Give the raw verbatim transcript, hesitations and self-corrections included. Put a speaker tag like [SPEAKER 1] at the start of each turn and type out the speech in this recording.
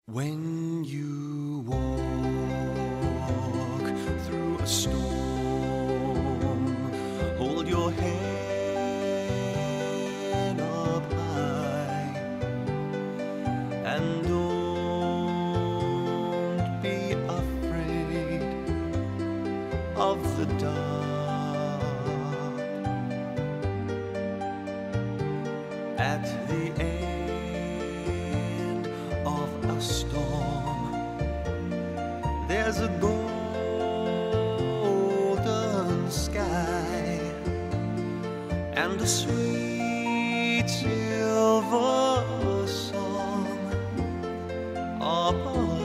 [SPEAKER 1] When you walk through a storm, hold your head up high and don't be afraid of the dark. At the end of a storm, there's a golden sky and a sweet silver song up